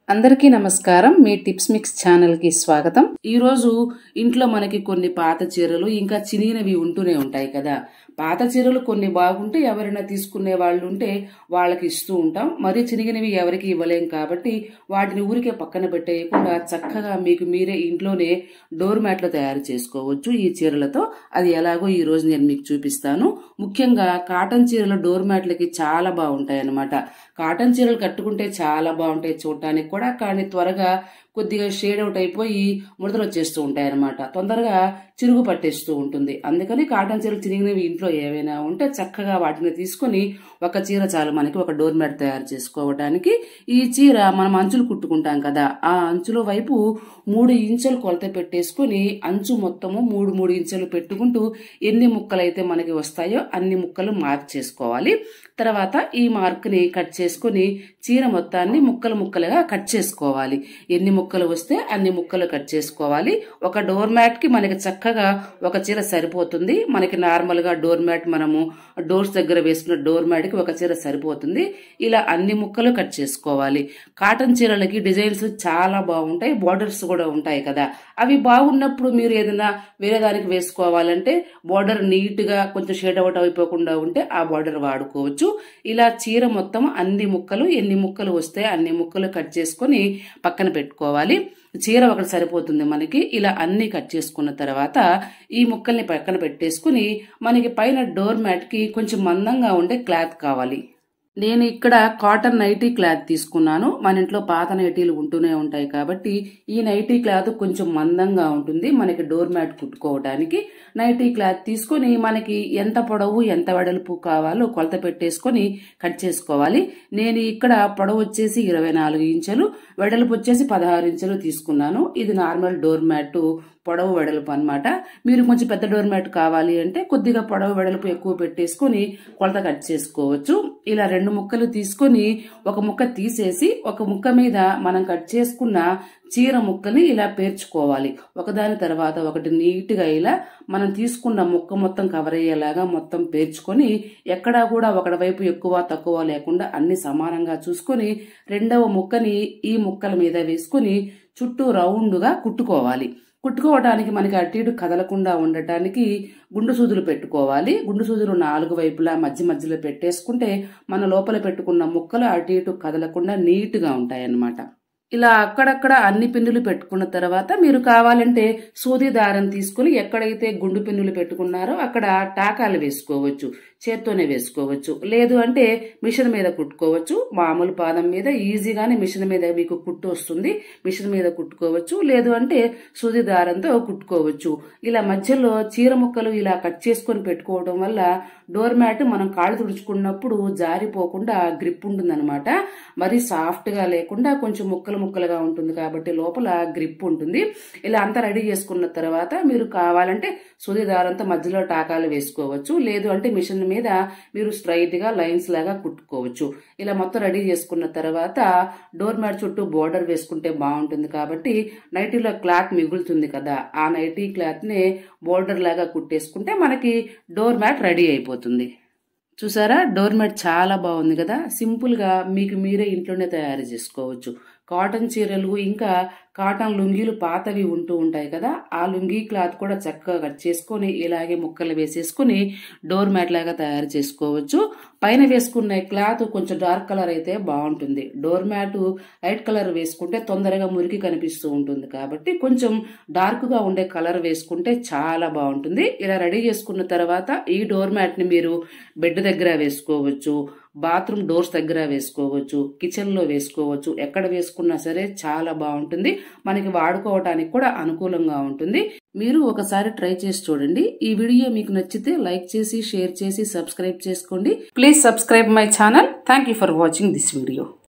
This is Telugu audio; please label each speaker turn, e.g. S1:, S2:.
S1: అందరికీ నమస్కారం. మీ టిప్స్ మిక్స్ ఛానల్ కి స్వాగతం. ఈ రోజు ఇంట్లో మనకి కొన్ని పాత చీరలు ఇంకా చినిగినవి ఉంటూనే ఉంటాయి కదా. పాత చీరలు కొన్ని బాగుంటే ఎవరైనా తీసుకునే వాళ్ళు ఉంటే వాళ్ళకి ఇస్తూ ఉంటాం. మరి చినిగినవి ఎవరికి ఇవ్వలేం కాబట్టి వాటిని ఊరికే పక్కన పెట్టేయకుండా చక్కగా మీకు మీరే ఇంట్లోనే డోర్ మ్యాట్లు తయారు చేసుకోవచ్చు ఈ చీరలతో. అది ఎలాగో ఈ రోజు నేను మీకు చూపిస్తాను. ముఖ్యంగా కాటన్ చీరలు డోర్ మ్యాట్లకి చాలా బాగుంటాయి అన్నమాట. కాటన్ చీరలు కట్టుకుంటే చాలా బాగుంటాయి చూడటానికి కూడా, కానీ త్వరగా కొద్దిగా షేడ్ అవుట్ అయిపోయి ముడతలు వచ్చేస్తూ ఉంటాయి అనమాట. తొందరగా చిరుగు పట్టేస్తూ ఉంటుంది. అందుకని కాటన్ చీరలు చిరిగినవి ఇంట్లో ఏవైనా ఉంటే చక్కగా వాటిని తీసుకుని ఒక చీర చాలు మనకి ఒక డోర్ మ్యాట్ తయారు చేసుకోవడానికి. ఈ చీర మనం అంచులు కుట్టుకుంటాం కదా, ఆ అంచుల వైపు 3 ఇంచులు కొలత పెట్టేసుకుని అంచు మొత్తము 3 ఇంచులు పెట్టుకుంటూ ఎన్ని ముక్కలు అయితే మనకి వస్తాయో అన్ని ముక్కలు మార్క్ చేసుకోవాలి. తర్వాత ఈ మార్క్ ని కట్ చేసుకుని చీర మొత్తాన్ని ముక్కలుగా కట్ చేసుకోవాలి. ఎన్ని ముక్కలు వస్తే అన్ని ముక్కలు కట్ చేసుకోవాలి. ఒక డోర్ మ్యాట్ కి మనకి చక్కగా ఒక చీర సరిపోతుంది. మనకి నార్మల్ గా డోర్ మ్యాట్ మనము డోర్స్ దగ్గర వేసుకున్న డోర్ మ్యాట్ కి ఒక చీర సరిపోతుంది. ఇలా అన్ని ముక్కలు కట్ చేసుకోవాలి. కాటన్ చీరలకి డిజైన్స్ చాలా బాగుంటాయి, బోర్డర్స్ కూడా ఉంటాయి కదా. అవి బాగున్నప్పుడు మీరు ఏదైనా వేరే దానికి వేసుకోవాలంటే బోర్డర్ నీట్ గా కొంచెం షేడ్ అవుట్ అయిపోకుండా ఉంటే ఆ బోర్డర్ వాడుకోవచ్చు. ఇలా చీర మొత్తం అన్ని ముక్కలు ఎన్ని ముక్కలు వస్తే అన్ని ముక్కలు కట్ చేసుకుని పక్కన పెట్టుకోవాలి. చీర ఒకటి సరిపోతుంది మనకి. ఇలా అన్ని కట్ చేసుకున్న తర్వాత ఈ ముక్కల్ని పక్కన పెట్టేసుకుని మనకి పైన డోర్ మ్యాట్ కి కొంచెం మందంగా ఉండే క్లాత్ కావాలి. నేను ఇక్కడ కాటన్ నైటీ క్లాత్ తీసుకున్నాను. మన ఇంట్లో పాత నైటీలు ఉంటూనే ఉంటాయి కాబట్టి ఈ నైటీ క్లాత్ కొంచెం మందంగా ఉంటుంది మనకి డోర్ మ్యాట్ కుట్టుకోవడానికి. నైటీ క్లాత్ తీసుకొని మనకి ఎంత పొడవు ఎంత వెడల్పు కావాలో కొలత పెట్టేసుకొని కట్ చేసుకోవాలి. నేను ఇక్కడ పొడవు వచ్చేసి 24 ఇంచులు, వెడల్పు వచ్చేసి 16 ఇంచులు తీసుకున్నాను. ఇది నార్మల్ డోర్ మ్యాట్ పొడవు వెడల్పు అన్నమాట. మీరు కొంచెం పెద్ద డోర్ మ్యాట్ కావాలి అంటే కొద్దిగా పొడవు వెడల్పు ఎక్కువ పెట్టేసుకుని కొలత కట్ చేసుకోవచ్చు. ఇలా 2 ముక్కలు తీసుకొని ఒక ముక్క తీసేసి ఒక ముక్క మీద మనం కట్ చేసుకున్న చీర ముక్కని ఇలా పేర్చుకోవాలి. ఒకదాని తర్వాత ఒకటి నీట్ గా ఇలా మనం తీసుకున్న ముక్క మొత్తం కవర్ అయ్యేలాగా మొత్తం పేర్చుకొని ఎక్కడా కూడా ఒకటి వైపు ఎక్కువ తక్కువ లేకుండా అన్ని సమానంగా చూసుకొని రెండవ ముక్కని ఈ ముక్కల మీద వేసుకుని చుట్టూ రౌండ్ గా కుట్టుకోవాలి. కుట్టుకోవడానికి మనకి అటు ఇటు కదలకుండా ఉండటానికి గుండు సూదులు పెట్టుకోవాలి. గుండు సూదులు 4 వైపులా మధ్యలో పెట్టేసుకుంటే మన లోపల పెట్టుకున్న ముక్కలు అటు ఇటు కదలకుండా నీట్ గా ఉంటాయన్నమాట. ఇలా అక్కడక్కడ అన్ని పిన్నులు పెట్టుకున్న తర్వాత మీరు కావాలంటే సూది దారం తీసుకుని ఎక్కడైతే గుండు పిన్నులు పెట్టుకున్నారో అక్కడ టాకాలు వేసుకోవచ్చు, చేత్తోనే వేసుకోవచ్చు. లేదు అంటే మిషన్ మీద కుట్టుకోవచ్చు. మామూలు పాదం మీద ఈజీగానే మిషన్ మీద మీకు కుట్టు వస్తుంది, మిషన్ మీద కుట్టుకోవచ్చు. లేదు అంటే సూది దారంతో కుట్టుకోవచ్చు. ఇలా మధ్యలో చీర ముక్కలు ఇలా కట్ చేసుకొని పెట్టుకోవడం వల్ల డోర్ మ్యాట్ మనం కాళ్ళు తుడుచుకున్నప్పుడు జారిపోకుండా గ్రిప్ ఉంటుందన్నమాట. మరి సాఫ్ట్ గా లేకుండా కొంచెం ముక్కలుగా ఉంటుంది కాబట్టి లోపల గ్రిప్ ఉంటుంది. ఇలా అంతా రెడీ చేసుకున్న తర్వాత మీరు కావాలంటే సూది దారంతో మధ్యలో టాకాలు వేసుకోవచ్చు. లేదు అంటే మిషన్ మీద మీరు స్ట్రైట్ గా లైన్స్ లాగా కుట్టుకోవచ్చు. ఇలా మొత్తం రెడీ చేసుకున్న తర్వాత డోర్ మ్యాట్ చుట్టూ బోర్డర్ వేసుకుంటే బాగుంటుంది కాబట్టి నైటీలో క్లాత్ మిగులుతుంది కదా, ఆ నైటీ క్లాత్ ని బోర్డర్ లాగా కుట్టేసుకుంటే మనకి డోర్ మ్యాట్ రెడీ అయిపోతుంది. చూసారా, డోర్ మ్యాట్ చాలా బాగుంది కదా. సింపుల్ గా మీకు మీరే ఇంట్లోనే తయారు చేసుకోవచ్చు. కాటన్ చీరలు ఇంకా కాటన్ లుంగీలు పాతవి ఉంటూ ఉంటాయి కదా, ఆ లుంగీ క్లాత్ కూడా చక్కగా కట్ చేసుకుని ఇలాగే ముక్కలు వేసేసుకుని డోర్ మ్యాట్ లాగా తయారు చేసుకోవచ్చు. పైన వేసుకున్న క్లాత్ కొంచెం డార్క్ కలర్ అయితే బాగుంటుంది. డోర్ మ్యాట్ లైట్ కలర్ వేసుకుంటే తొందరగా మురికి కనిపిస్తూ ఉంటుంది కాబట్టి కొంచెం డార్క్ గా ఉండే కలర్ వేసుకుంటే చాలా బాగుంటుంది. ఇలా రెడీ చేసుకున్న తర్వాత ఈ డోర్ మ్యాట్ ని మీరు బెడ్ దగ్గర వేసుకోవచ్చు, బాత్రూమ్ డోర్స్ దగ్గర వేసుకోవచ్చు, కిచెన్ లో వేసుకోవచ్చు. ఎక్కడ వేసుకున్నా సరే చాలా బాగుంటుంది. మనకి వాడుకోవటానికి కూడా అనుకూలంగా ఉంటుంది. మీరు ఒకసారి ట్రై చేసి చూడండి. ఈ వీడియో మీకు నచ్చితే లైక్ చేసి షేర్ చేసి సబ్స్క్రైబ్ చేసుకోండి. Please subscribe my channel. Thank you for watching this video.